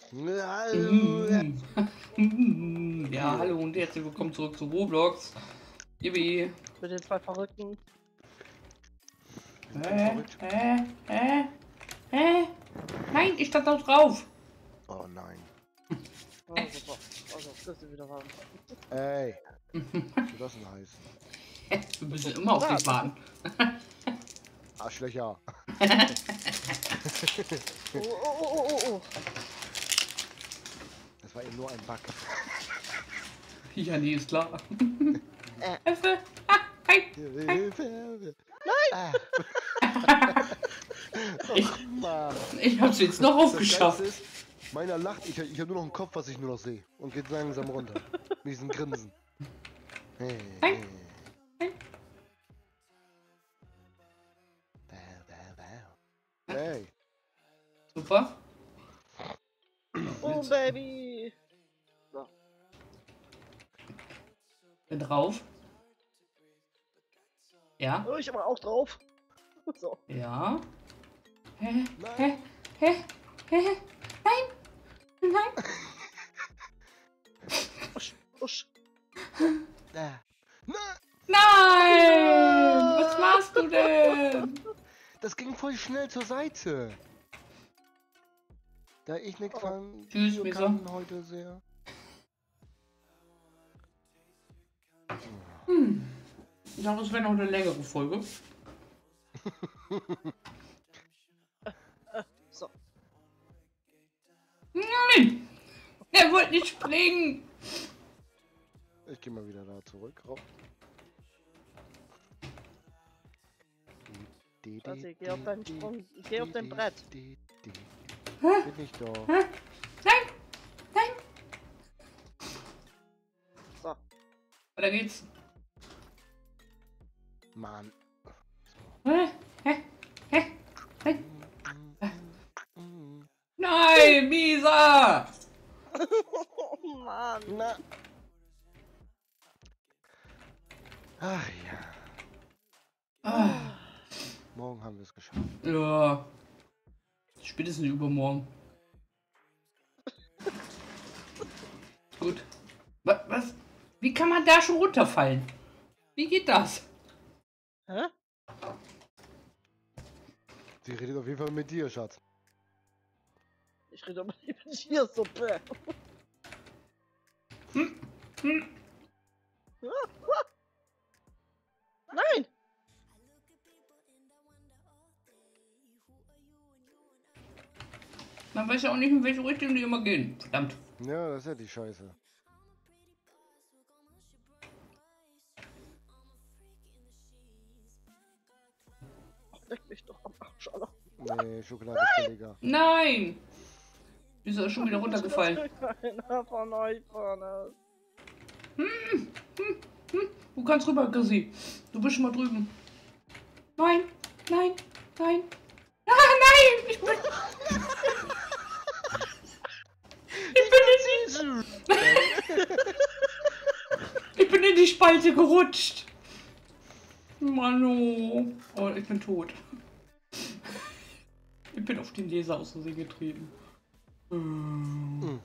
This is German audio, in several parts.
Ja, hallo und herzlich willkommen zurück zu Roblox. Yippie. Mit den zwei Verrückten. Nein, ich stand da drauf. Oh nein. Oh, super. Also, das ist wieder warm. Ey. Was soll das denn heißen? Wir müssen immer auf dich warten. Arschlöcher. Oh. Das war eben nur ein Bug. Ja, die ist klar. Hilfe! Hi! Hilfe! Nein! Ich hab's jetzt noch aufgeschafft. Ist, meiner lacht, ich habe nur noch einen Kopf, was ich nur noch sehe. Und geht langsam runter. Mit diesem Grinsen. Hey. Nein. Hey. Super. Oh, Baby! Bin drauf. Ja. Oh, ich aber auch drauf. So. Ja. Nein. Nein! Nein! Usch. Nein. Nein! Was machst du denn? Das ging voll schnell zur Seite. Da ich nichts von Tschüss, Video Misa. kann heute sehr. Ich dachte, es wäre noch eine längere Folge. So. Nein! Er wollte nicht springen! Ich gehe mal wieder da zurück. Rauf. Schatzi, geh auf deinen Sprung. Geh auf dein Brett. Bin ich doch. Nein! Nein! So. Weiter geht's. Mann. Nein, Misa! Oh, Mann. Na. Ach ja. Ah, Morgen haben wir es geschafft. ja. Spätestens übermorgen. Gut. Was? Wie kann man da schon runterfallen? Wie geht das? Hä? Sie redet auf jeden Fall mit dir, Schatz. Ich rede aber nicht mit dir, Suppe. Nein! Man weiß ja auch nicht, in welche Richtung die immer gehen. Verdammt. Ja, das ist ja die Scheiße. Leck mich doch am Arsch, Alter. Nee, Schokolade ist billiger. Nein! Wieso ist er schon wieder runtergefallen? Keiner von euch vorne. Du kannst rüber, Chrissy. Du bist schon mal drüben. Nein! Nein! Nein! Ah, nein! Ich bin in die Spalte gerutscht. Mano. Oh, ich bin tot. Ich bin auf den Laser aus Versehen getreten. Nein.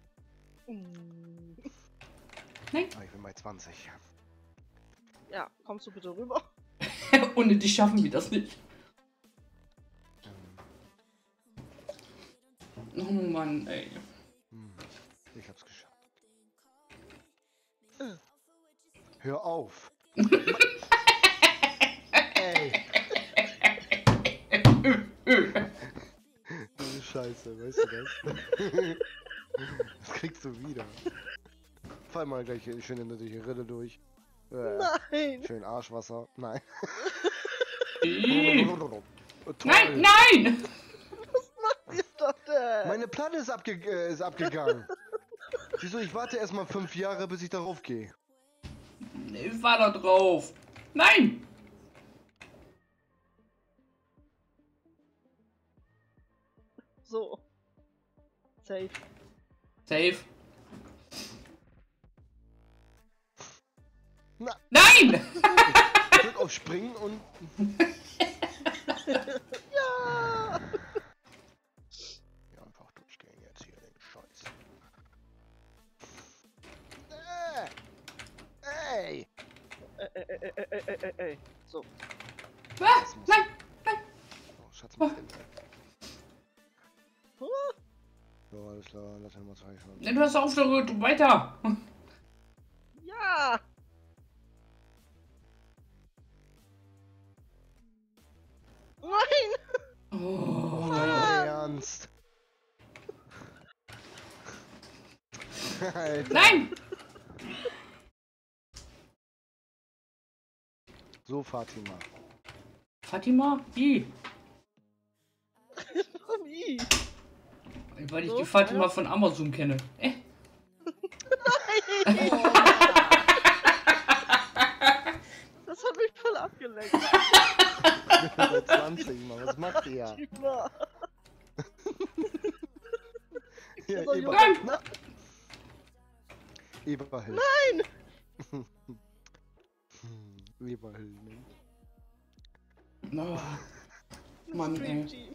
Ah, ich bin bei 20. Ja, kommst du bitte rüber? Ohne dich schaffen wir das nicht. Oh Mann, ey. Ich hab's geschafft. Hör auf! Ey! Diese Scheiße, weißt du das? Das kriegst du wieder. Fall mal gleich schön in die Rille durch. Nein! Schön Arschwasser. Nein. Nein, Toll. nein! Was macht ihr doch denn? Meine Platte ist abgegangen. Wieso? Ich warte erstmal 5 Jahre, bis ich darauf gehe. Ich war da drauf. Nein! So. Safe. Safe. Na, Nein! ich drück auf Springen und... Ja! Ja, einfach durchgehen jetzt hier den Scheiß. ey. So. Ah, Das muss- nein, nein. Oh, Schatz, mach den. So, alles klar, lass ihn mal zeigen. Ja, du hast aufgerührt, weiter. Ja! Nein! Oh. Ernst? Alter. Nein! So, Fatima. Fatima? Wie? Wie? Weil ich So, die Fatima ja. von Amazon kenne. Das hat mich voll abgelenkt. Bei 20, Mann, was macht ihr? Fatima. Ja, Also, Eber. Nein! Na. Eberhill. Nein! Eberhill, ne? Oh. Mann, Stream ey. Team.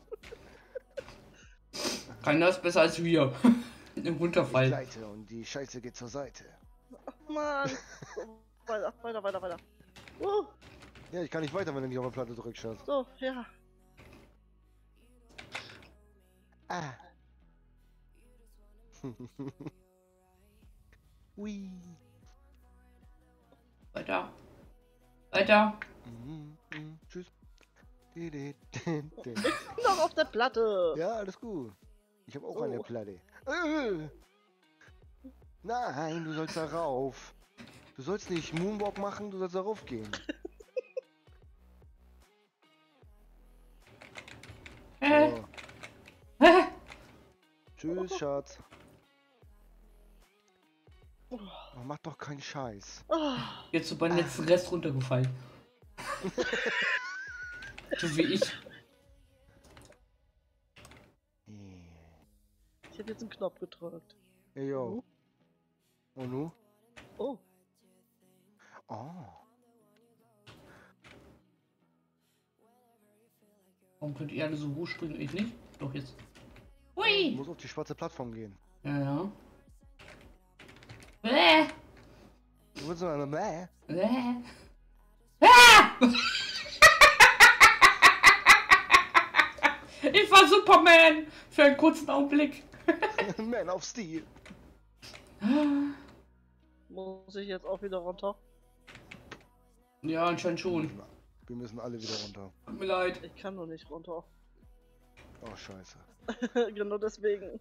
Keiner ist besser als wir. Im Ich Runterfall. leite und die Scheiße geht zur Seite. Mann. So, weiter. Ja, ich kann nicht weiter, wenn du nicht auf der Platte drückst, Schatz. So, ja. Ah. Ui. Weiter. Weiter. Tschüss. Noch auf der Platte. Ja, alles gut. Ich habe auch So. eine Platte. Nein, du sollst da rauf. Du sollst nicht Moonwalk machen, du sollst da rauf gehen. So. Tschüss, Schatz. Oh, mach doch keinen Scheiß. Oh, Jetzt so beim letzten Rest runtergefallen. So wie ich. ich habe jetzt einen Knopf gedrückt. Hey, yo. Und nu? Oh. Oh. Warum könnt ihr alle so hoch springen? Ich nicht? Doch jetzt. Du Hui! musst auf die schwarze Plattform gehen. Ja, ja. Bäh! Du willst nur eine Mäh? Bäh! Ah! Ich war Superman! Für einen kurzen Augenblick. Man of Steel. Muss ich jetzt auch wieder runter? Ja, anscheinend schon. Wir müssen alle wieder runter. Tut mir leid. Ich kann noch nicht runter. Oh, scheiße. Genau deswegen.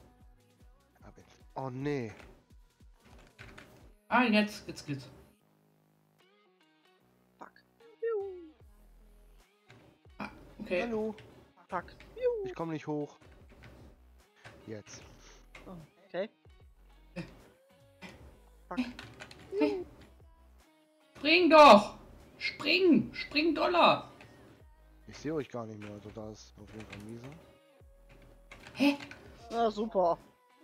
Oh, nee. Ah, jetzt geht's. Fuck. Juhu. Okay. Hallo. Fuck. Juhu. Ich komme nicht hoch. Jetzt. Oh, okay. Fuck. Hey. Spring doch! Spring! Spring doller! Ich sehe euch gar nicht mehr, also da ist auf jeden Fall Mieser. Hä? Na super.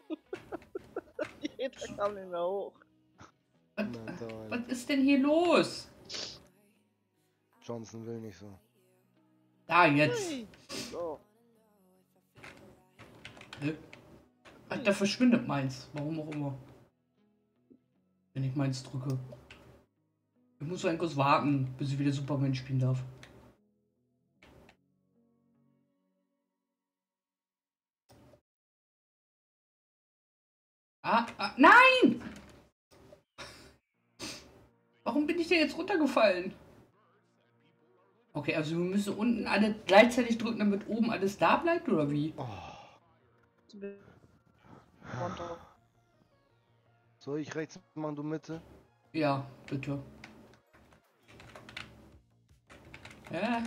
Jeder kam nicht mehr hoch. Was, Na toll. was ist denn hier los? Johnson will nicht so. Da jetzt. Hey. So. Ach, da verschwindet meins. Warum auch immer. Wenn ich meins drücke. Ich muss so einen kurz warten, bis ich wieder Superman spielen darf. Nein! Warum bin ich denn jetzt runtergefallen? Okay, also wir müssen unten alle gleichzeitig drücken, damit oben alles da bleibt, oder wie? Oh. Runter. Soll ich rechts machen, du Mitte? Ja, bitte. Ja.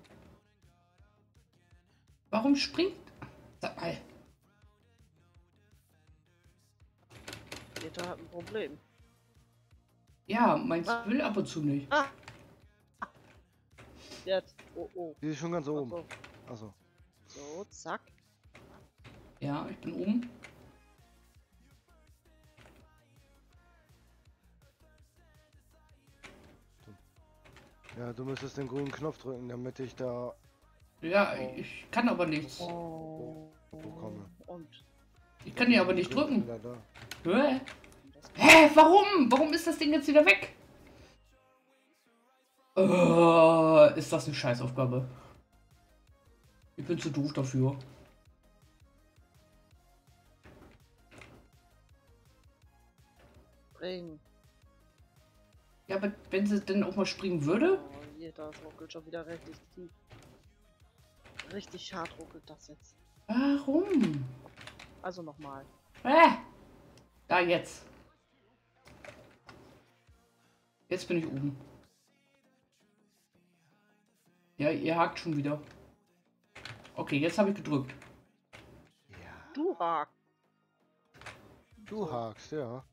Warum springt? Sag mal. Jeder hat ein Problem. Ja, meins will ab und zu nicht. Ah. Jetzt. Oh, oh. Die ist schon ganz oben. So. Achso. So, zack. Ja, ich bin oben. Ja, du müsstest den grünen Knopf drücken, damit ich da Ja, ich kann aber nichts. Oh. komme. Und. Ich kann die aber nicht drücken. Wieder da. Hä? Hä? Warum? Warum ist das Ding jetzt wieder weg? Ist das eine Scheißaufgabe? Ich bin zu doof dafür. Springen. Ja, aber wenn sie denn auch mal springen würde? Oh, je, das ruckelt schon wieder richtig tief. Richtig hart ruckelt das jetzt. Warum? Also nochmal. Da jetzt. Jetzt bin ich oben. Ja, ihr hakt schon wieder. Okay, jetzt habe ich gedrückt. Ja. Du hakst. Du hakst, ja.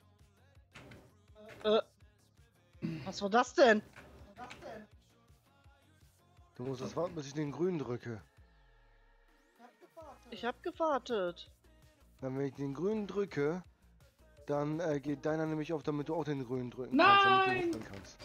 Was war das denn? Du musst es warten, bis ich den grünen drücke. Ich hab gewartet. Dann, wenn ich den grünen drücke, dann geht deiner nämlich auf, damit du auch den grünen drücken Nein! kannst, damit du hochspringen kannst.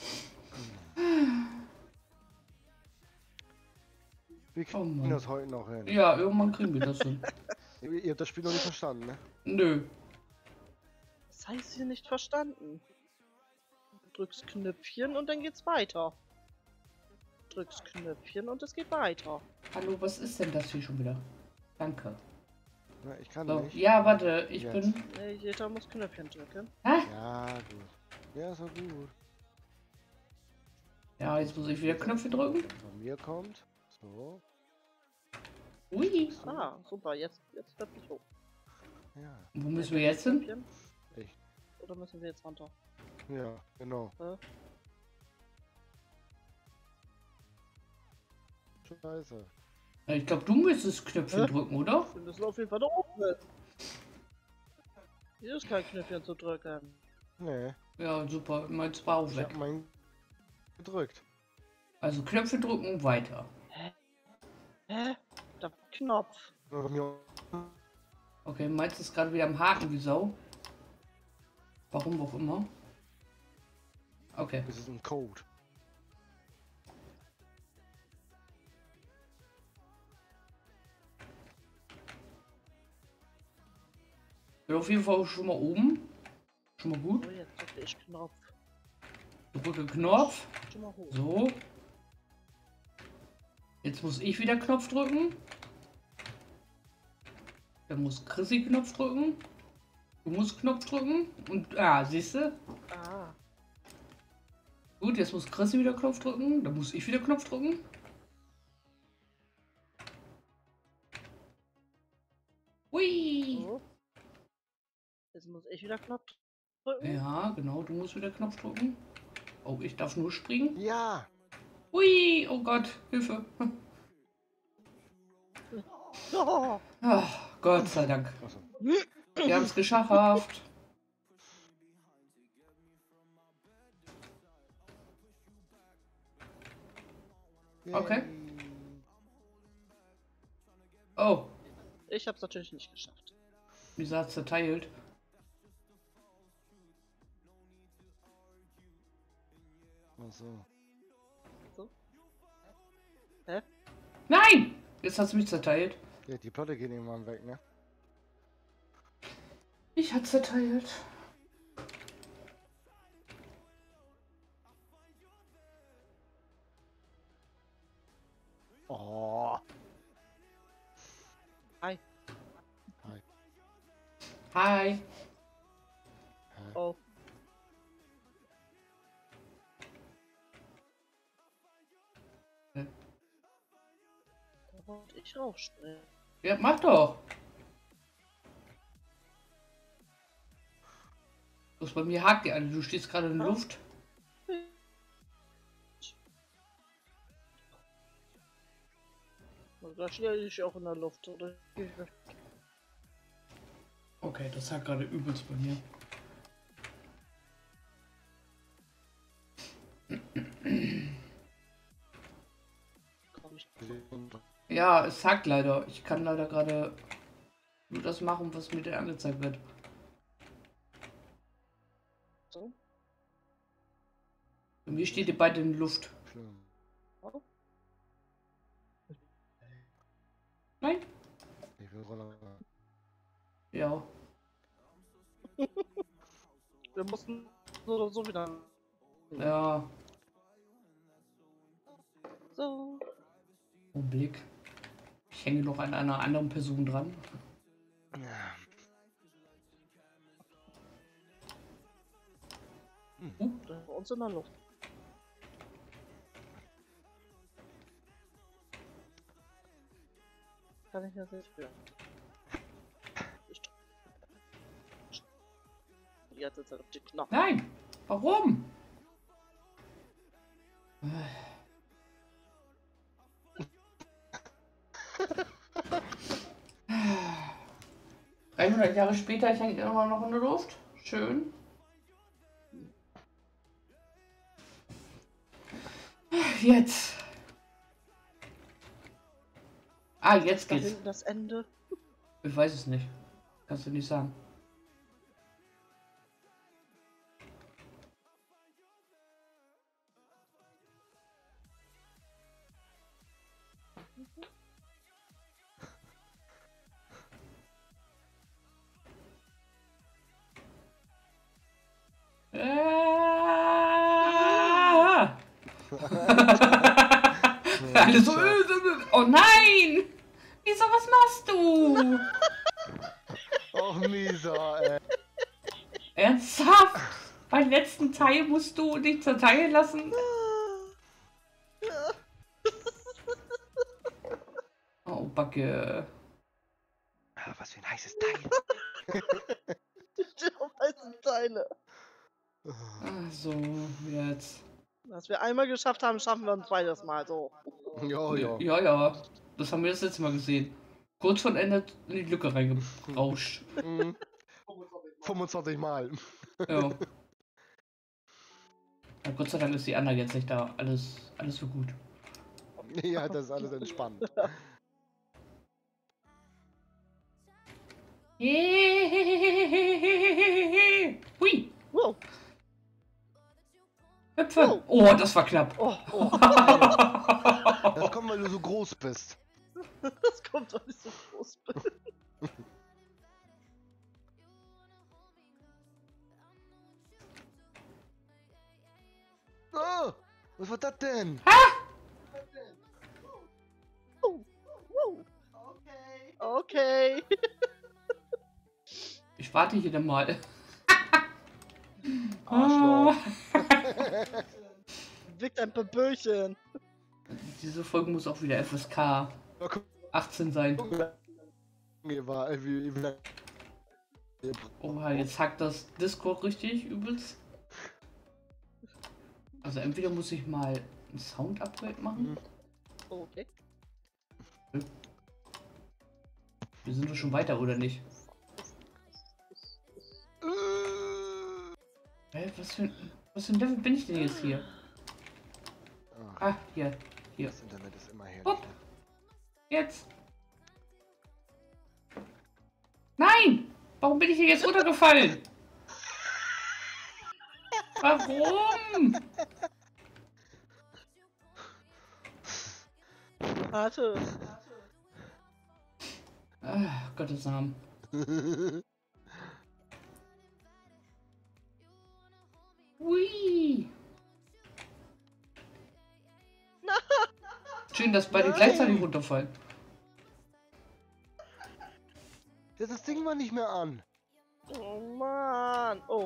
Wir Oh kriegen Mann. das heute noch hin. Ja, irgendwann kriegen wir das hin. Ihr habt das Spiel noch nicht verstanden, ne? Nö. Das heißt hier nicht verstanden. Du drückst Knöpfchen und dann geht's weiter. Drückst Knöpfchen und es geht weiter. Hallo, was ist denn das hier schon wieder? Danke. Na, ich kann So, nicht. ja, warte, ich Jetzt. bin. Nee, jeder muss Knöpfchen drücken. Ja, gut. Ja, ist auch gut. Ja, jetzt muss ich wieder Knöpfe drücken. Von mir kommt. So. Ui. Ah, super, jetzt wird ich hoch. Ja. Wo müssen wir jetzt hin? Knöpfchen. Echt. Oder müssen wir jetzt runter? Ja, genau. Scheiße. Ja, ich glaube, du müsstest Knöpfe drücken, oder? Wir müssen auf jeden Fall da oben hin. Hier ist kein Knöpfchen zu drücken. Nee, Ja, super. Meins war auch ich weg. hab meinen gedrückt. Also Knöpfe drücken und weiter. Hä? Da war Knopf. Bei mir Okay, meins ist gerade wieder am Haken wie Sau. Warum auch immer. Okay. ist es ein Code. Bin auf jeden Fall schon mal oben. Schon mal gut. So, jetzt drücke ich Knopf. Drücke Knopf. Schon mal hoch. So. Jetzt muss ich wieder Knopf drücken. Dann muss Chrissy Knopf drücken. Du musst Knopf drücken. Und siehst du? Ah, Gut, jetzt muss Chrissy wieder Knopf drücken. Dann muss ich wieder Knopf drücken. Hui! so. Jetzt muss ich wieder Knopf drücken. Ja, genau, du musst wieder Knopf drücken. Oh, ich darf nur springen. Ja! Hui! Oh Gott, Hilfe. Oh, Ach, Gott sei Dank. Achso. Wir haben es geschafft. Okay. Oh, ich hab's natürlich nicht geschafft. wieso hat es zerteilt? Achso. So. Hä? Nein! Jetzt hat es mich zerteilt. Ja, die Platte geht irgendwann weg, ne? Ich hat zerteilt. Oh. Hi. Hi. Hi. Hä? Oh. Hä? Da wollte ich raufspringen. Ja, mach doch. Bloß bei mir hakt die alle. Du stehst gerade in der Luft. Da stehe ich auch in der Luft, oder? Okay, das hat gerade übelst bei mir. Komm ich. Ja, es hakt leider. Ich kann leider gerade nur das machen, was mir da angezeigt wird. So. Bei mir steht ihr beide in der Luft. Schlimm. Oh. Nein? Ich will runter. Ja. Wir mussten so oder so wieder. Ja. So. Blick. Ich hänge noch an einer anderen Person dran. Ja. Da bei uns in der Luft. Kann ich ja nicht spüren. Jetzt ist er auf die Knochen. Nein! Warum? 300 Jahre später, ich hänge immer noch in der Luft. Schön. Jetzt. Ah, jetzt Da geht's. hinten das Ende. Ich weiß es nicht. Kannst du nicht sagen. Alle so, oh nein! Wieso, was machst du? Oh, Misa, ey. Ernsthaft? Beim letzten Teil musst du dich zerteilen lassen? Oh, Backe. Ah, was für ein heißes Teil. Die weißen Teile. So, jetzt. Was wir einmal geschafft haben, schaffen wir ein zweites Mal so. Ja, ja. Ja, ja. Das haben wir das letzte Mal gesehen. Kurz vor Ende in die Lücke reingerauscht. 25 Mal. Ja. Ja. Gott sei Dank ist die Anna jetzt nicht da. Alles für gut. Ja, das ist alles entspannt. Hui. Wow. Hüpfe. Oh, das war knapp. Oh, oh. Das kommt, weil du so groß bist. Das kommt doch nicht so groß. Oh, was war das denn? Oh, wow. Okay. Ich warte hier dann mal. Arschloch. Wirkt ein paar Böhrchen. Diese Folge muss auch wieder FSK 18 sein. Oha, jetzt hackt das Discord richtig übelst. Also entweder muss ich mal ein Sound-Upgrade machen. Okay. Wir sind doch schon weiter, oder nicht? Hä, was für ein Level bin ich denn jetzt hier? Ah, hier. Das Internet ist immer herrlich. Hopp. Jetzt. Nein! Warum bin ich hier jetzt runtergefallen? Warum? Warte. Ah, Gottes Namen. Hui. Schön, dass beide gleichzeitig runterfallen. Das Ding war nicht mehr an. Oh Mann. Oh.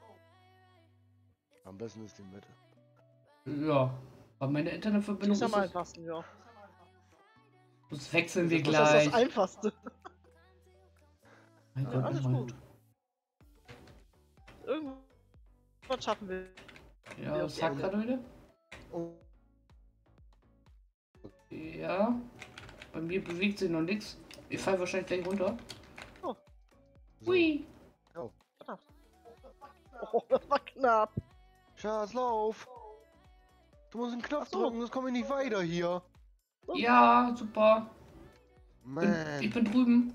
Am besten ist die Mitte. Ja, aber meine Internetverbindung Das ist am ist... einfachsten, ja. Das wechseln wir Das ist gleich. das Einfachste. Mein Ja, Gott, alles nochmal. gut. Irgendwas schaffen wir. Ja, was sagt gerade wieder? Oh. Ja. Bei mir bewegt sich noch nichts. Ich fall wahrscheinlich gleich runter. Oh. Hui. Knapp. Oh, das war knapp. Schatz, lauf! Du musst den Knopf Ach so. drücken, sonst komme ich nicht weiter hier. Ja, super. Man. Ich bin drüben.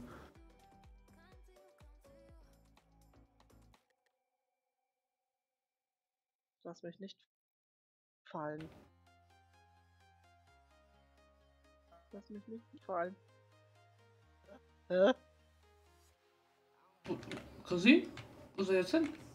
Lass mich nicht fallen. Lass mich nicht fallen. Hä? Chrissy? Wo ist er jetzt hin?